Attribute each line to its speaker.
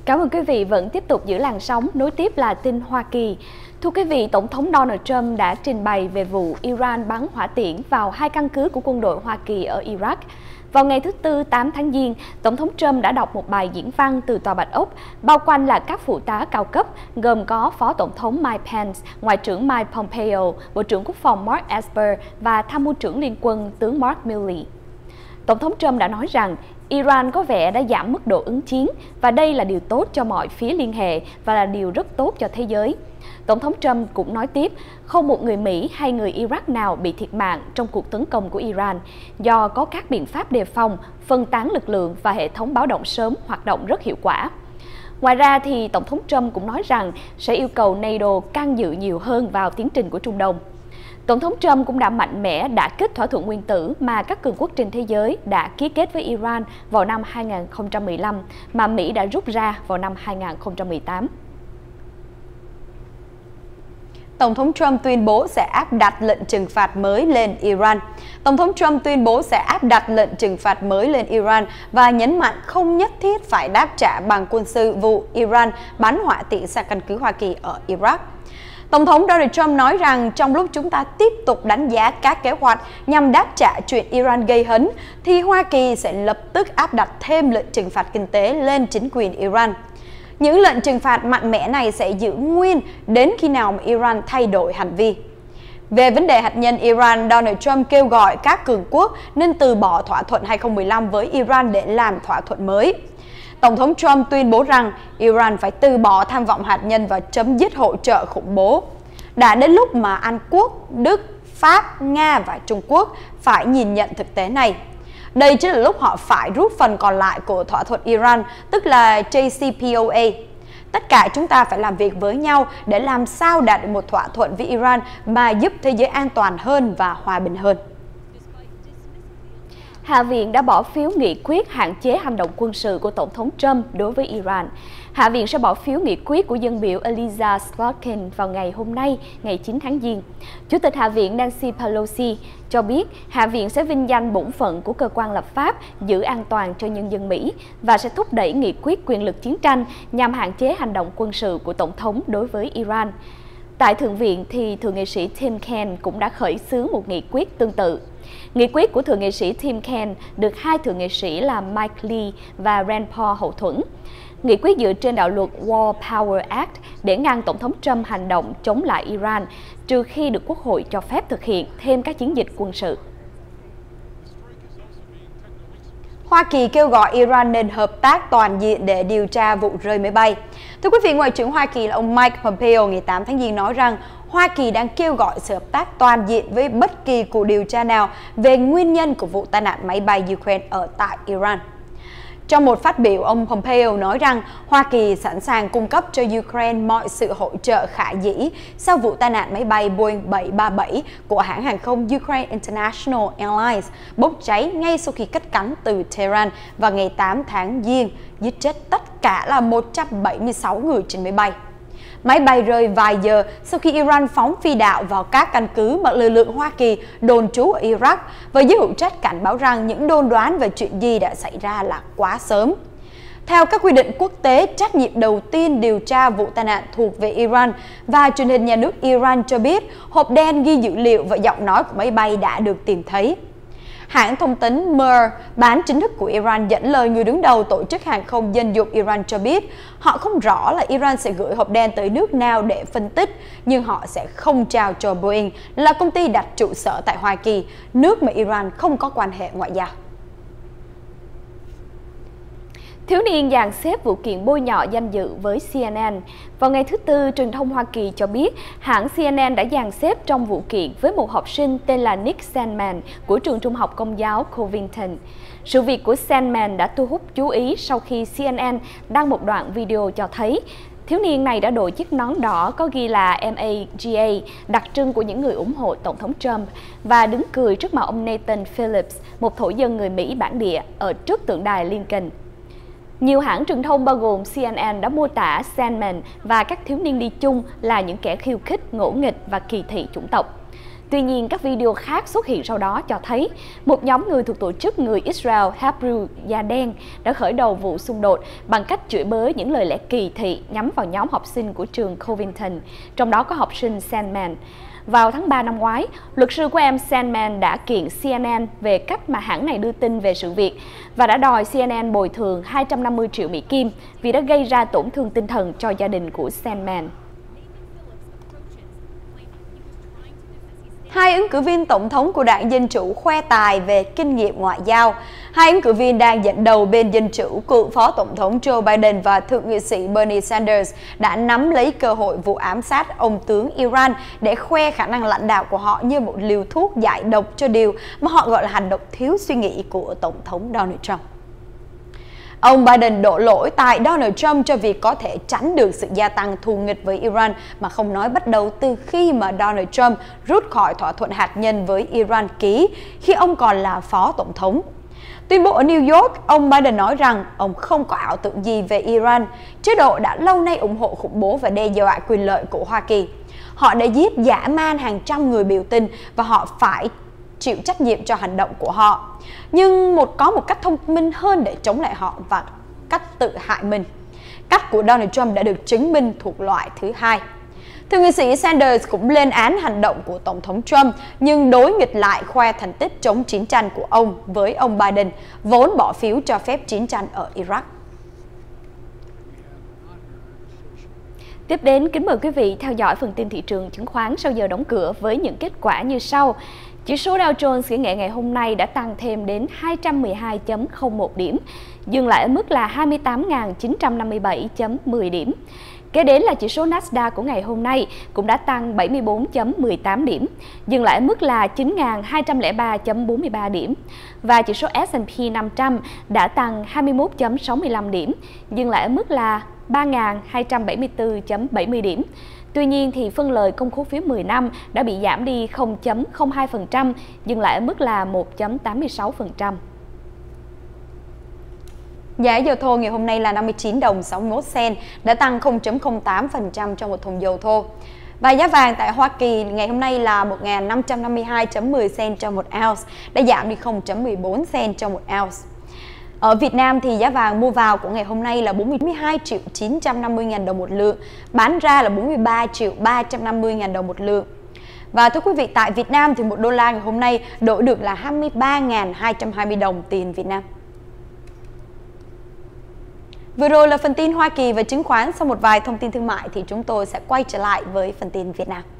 Speaker 1: Cảm ơn quý vị vẫn tiếp tục giữ làn sóng, nối tiếp là tin Hoa Kỳ. Thưa quý vị, Tổng thống Donald Trump đã trình bày về vụ Iran bắn hỏa tiễn vào 2 căn cứ của quân đội Hoa Kỳ ở Iraq. Vào ngày thứ Tư 8 tháng Giêng, Tổng thống Trump đã đọc một bài diễn văn từ Tòa Bạch Ốc, bao quanh là các phụ tá cao cấp, gồm có Phó Tổng thống Mike Pence, Ngoại trưởng Mike Pompeo, Bộ trưởng Quốc phòng Mark Esper và Tham mưu trưởng Liên quân tướng Mark Milley. Tổng thống Trump đã nói rằng Iran có vẻ đã giảm mức độ ứng chiến và đây là điều tốt cho mọi phía liên hệ và là điều rất tốt cho thế giới. Tổng thống Trump cũng nói tiếp, không một người Mỹ hay người Iraq nào bị thiệt mạng trong cuộc tấn công của Iran do có các biện pháp đề phòng, phân tán lực lượng và hệ thống báo động sớm hoạt động rất hiệu quả. Ngoài ra thì Tổng thống Trump cũng nói rằng sẽ yêu cầu NATO can dự nhiều hơn vào tiến trình của Trung Đông. Tổng thống Trump cũng đã mạnh mẽ đả kích thỏa thuận nguyên tử mà các cường quốc trên thế giới đã ký kết với Iran vào năm 2015 mà Mỹ đã rút ra vào năm 2018.
Speaker 2: Tổng thống Trump tuyên bố sẽ áp đặt lệnh trừng phạt mới lên Iran. Tổng thống Trump tuyên bố sẽ áp đặt lệnh trừng phạt mới lên Iran và nhấn mạnh không nhất thiết phải đáp trả bằng quân sự vụ Iran bắn hỏa tiễn sang căn cứ Hoa Kỳ ở Iraq. Tổng thống Donald Trump nói rằng trong lúc chúng ta tiếp tục đánh giá các kế hoạch nhằm đáp trả chuyện Iran gây hấn, thì Hoa Kỳ sẽ lập tức áp đặt thêm lệnh trừng phạt kinh tế lên chính quyền Iran. Những lệnh trừng phạt mạnh mẽ này sẽ giữ nguyên đến khi nào mà Iran thay đổi hành vi. Về vấn đề hạt nhân Iran, Donald Trump kêu gọi các cường quốc nên từ bỏ thỏa thuận 2015 với Iran để làm thỏa thuận mới. Tổng thống Trump tuyên bố rằng Iran phải từ bỏ tham vọng hạt nhân và chấm dứt hỗ trợ khủng bố. Đã đến lúc mà Anh Quốc, Đức, Pháp, Nga và Trung Quốc phải nhìn nhận thực tế này. Đây chính là lúc họ phải rút phần còn lại của thỏa thuận Iran, tức là JCPOA. Tất cả chúng ta phải làm việc với nhau để làm sao đạt được một thỏa thuận với Iran mà giúp thế giới an toàn hơn và hòa bình hơn.
Speaker 1: Hạ viện đã bỏ phiếu nghị quyết hạn chế hành động quân sự của Tổng thống Trump đối với Iran. Hạ viện sẽ bỏ phiếu nghị quyết của dân biểu Eliza Slotkin vào ngày hôm nay, ngày 9 tháng Giêng. Chủ tịch Hạ viện Nancy Pelosi cho biết Hạ viện sẽ vinh danh bổn phận của cơ quan lập pháp giữ an toàn cho nhân dân Mỹ và sẽ thúc đẩy nghị quyết quyền lực chiến tranh nhằm hạn chế hành động quân sự của Tổng thống đối với Iran. Tại Thượng viện thì Thượng nghị sĩ Tim Kaine cũng đã khởi xướng một nghị quyết tương tự. Nghị quyết của Thượng nghị sĩ Tim Kaine được hai thượng nghị sĩ là Mike Lee và Rand Paul hậu thuẫn. Nghị quyết dựa trên đạo luật War Power Act để ngăn Tổng thống Trump hành động chống lại Iran, trừ khi được Quốc hội cho phép thực hiện thêm các chiến dịch quân sự.
Speaker 2: Hoa Kỳ kêu gọi Iran nên hợp tác toàn diện để điều tra vụ rơi máy bay. Thưa quý vị, Ngoại trưởng Hoa Kỳ là ông Mike Pompeo ngày 8 tháng Giêng nói rằng Hoa Kỳ đang kêu gọi sự hợp tác toàn diện với bất kỳ cuộc điều tra nào về nguyên nhân của vụ tai nạn máy bay Ukraine ở tại Iran. Trong một phát biểu, ông Pompeo nói rằng Hoa Kỳ sẵn sàng cung cấp cho Ukraine mọi sự hỗ trợ khả dĩ sau vụ tai nạn máy bay Boeing 737 của hãng hàng không Ukraine International Airlines bốc cháy ngay sau khi cất cánh từ Tehran vào ngày 8 tháng Giêng, giết chết tất cả là 176 người trên máy bay. Máy bay rơi vài giờ sau khi Iran phóng phi đạn vào các căn cứ mà lực lượng Hoa Kỳ đồn trú ở Iraq và giới hữu trách cảnh báo rằng những đồn đoán về chuyện gì đã xảy ra là quá sớm. Theo các quy định quốc tế, trách nhiệm đầu tiên điều tra vụ tai nạn thuộc về Iran và truyền hình nhà nước Iran cho biết hộp đen ghi dữ liệu và giọng nói của máy bay đã được tìm thấy. Hãng thông tấn Mer, bán chính thức của Iran, dẫn lời người đứng đầu tổ chức hàng không dân dụng Iran cho biết họ không rõ là Iran sẽ gửi hộp đen tới nước nào để phân tích, nhưng họ sẽ không trao cho Boeing, là công ty đặt trụ sở tại Hoa Kỳ, nước mà Iran không có quan hệ ngoại giao.
Speaker 1: Thiếu niên dàn xếp vụ kiện bôi nhọ danh dự với CNN. Vào ngày thứ Tư, truyền thông Hoa Kỳ cho biết hãng CNN đã dàn xếp trong vụ kiện với một học sinh tên là Nick Sandmann của trường trung học công giáo Covington. Sự việc của Sandmann đã thu hút chú ý sau khi CNN đăng một đoạn video cho thấy thiếu niên này đã đội chiếc nón đỏ có ghi là MAGA, đặc trưng của những người ủng hộ Tổng thống Trump, và đứng cười trước mặt ông Nathan Phillips, một thổ dân người Mỹ bản địa, ở trước tượng đài Lincoln. Nhiều hãng truyền thông bao gồm CNN đã mô tả Sandmann và các thiếu niên đi chung là những kẻ khiêu khích, ngỗ nghịch và kỳ thị chủng tộc. Tuy nhiên, các video khác xuất hiện sau đó cho thấy một nhóm người thuộc tổ chức người Israel Hebrew Da Đen đã khởi đầu vụ xung đột bằng cách chửi bới những lời lẽ kỳ thị nhắm vào nhóm học sinh của trường Covington, trong đó có học sinh Sandman. Vào tháng 3 năm ngoái, luật sư của em Sandman đã kiện CNN về cách mà hãng này đưa tin về sự việc và đã đòi CNN bồi thường 250 triệu Mỹ Kim vì đã gây ra tổn thương tinh thần cho gia đình của Sandman.
Speaker 2: Hai ứng cử viên tổng thống của đảng Dân Chủ khoe tài về kinh nghiệm ngoại giao. Hai ứng cử viên đang dẫn đầu bên Dân Chủ, cựu Phó Tổng thống Joe Biden và Thượng nghị sĩ Bernie Sanders đã nắm lấy cơ hội vụ ám sát ông tướng Iran để khoe khả năng lãnh đạo của họ như một liều thuốc giải độc cho điều mà họ gọi là hành động thiếu suy nghĩ của Tổng thống Donald Trump. Ông Biden đổ lỗi tại Donald Trump cho việc có thể tránh được sự gia tăng thù nghịch với Iran mà không nói bắt đầu từ khi mà Donald Trump rút khỏi thỏa thuận hạt nhân với Iran ký khi ông còn là Phó Tổng thống. Tuyên bố ở New York, ông Biden nói rằng ông không có ảo tưởng gì về Iran, chế độ đã lâu nay ủng hộ khủng bố và đe dọa quyền lợi của Hoa Kỳ. Họ đã giết dã man hàng trăm người biểu tình và họ phải chịu trách nhiệm cho hành động của họ. Nhưng có một cách thông minh hơn để chống lại họ và cách tự hại mình. Cách của Donald Trump đã được chứng minh thuộc loại thứ hai. Thượng nghị sĩ Sanders cũng lên án hành động của Tổng thống Trump nhưng đối nghịch lại khoe thành tích chống chiến tranh của ông với ông Biden, vốn bỏ phiếu cho phép chiến tranh ở Iraq.
Speaker 1: Tiếp đến, kính mời quý vị theo dõi phần tin thị trường chứng khoán sau giờ đóng cửa với những kết quả như sau. Chỉ số Dow Jones Công nghệ ngày hôm nay đã tăng thêm đến 212.01 điểm, dừng lại ở mức là 28.957.10 điểm. Kế đến là chỉ số Nasdaq của ngày hôm nay cũng đã tăng 74.18 điểm, dừng lại ở mức là 9.203.43 điểm. Và chỉ số S&P 500 đã tăng 21.65 điểm, dừng lại ở mức là 3.274.70 điểm. Tuy nhiên, thì phân lời công khối phiếu 10 năm đã bị giảm đi 0.02%, dừng lại ở mức là 1.86%.
Speaker 2: Giá dầu thô ngày hôm nay là 59 đồng 61 cent, đã tăng 0.08% trong một thùng dầu thô. Và giá vàng tại Hoa Kỳ ngày hôm nay là 1.552.10 cent cho một ounce, đã giảm đi 0.14 cent cho một ounce. Ở Việt Nam thì giá vàng mua vào của ngày hôm nay là 42.950.000 đồng một lượng, bán ra là 43.350.000 đồng một lượng. Và thưa quý vị, tại Việt Nam thì 1 đô la ngày hôm nay đổi được là 23.220 đồng tiền Việt Nam. Vừa rồi là phần tin Hoa Kỳ và chứng khoán. Sau một vài thông tin thương mại thì chúng tôi sẽ quay trở lại với phần tin Việt Nam.